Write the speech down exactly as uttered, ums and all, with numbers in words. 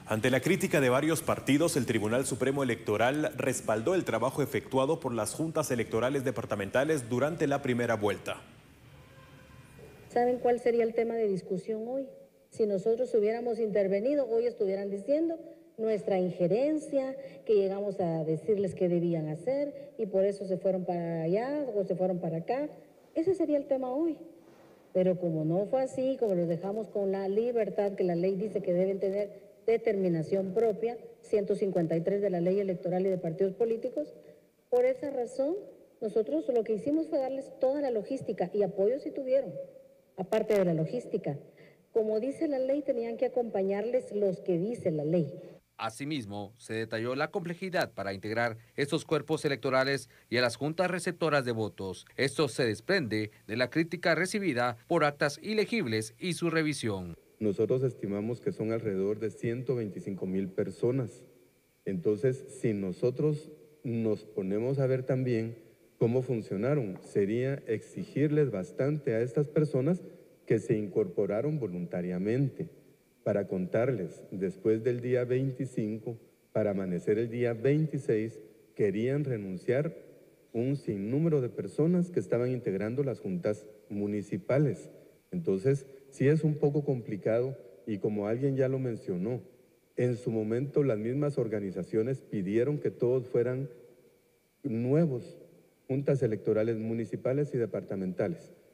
Ante la crítica de varios partidos, el Tribunal Supremo Electoral respaldó el trabajo efectuado por las juntas electorales departamentales durante la primera vuelta. ¿Saben cuál sería el tema de discusión hoy? Si nosotros hubiéramos intervenido, hoy estuvieran diciendo nuestra injerencia, que llegamos a decirles qué debían hacer y por eso se fueron para allá o se fueron para acá. Ese sería el tema hoy. Pero como no fue así, como los dejamos con la libertad que la ley dice que deben tener determinación propia, ciento cincuenta y tres de la Ley Electoral y de Partidos Políticos, por esa razón nosotros lo que hicimos fue darles toda la logística y apoyo si tuvieron, aparte de la logística. Como dice la ley, tenían que acompañarles los que dice la ley. Asimismo, se detalló la complejidad para integrar estos cuerpos electorales y a las juntas receptoras de votos. Esto se desprende de la crítica recibida por actas ilegibles y su revisión. Nosotros estimamos que son alrededor de ciento veinticinco mil personas. Entonces, si nosotros nos ponemos a ver también cómo funcionaron, sería exigirles bastante a estas personas que se incorporaron voluntariamente para contarles después del día veinticinco, para amanecer el día veintiséis, querían renunciar un sinnúmero de personas que estaban integrando las juntas municipales. Entonces, sí es un poco complicado y como alguien ya lo mencionó, en su momento las mismas organizaciones pidieron que todos fueran nuevos juntas electorales municipales y departamentales.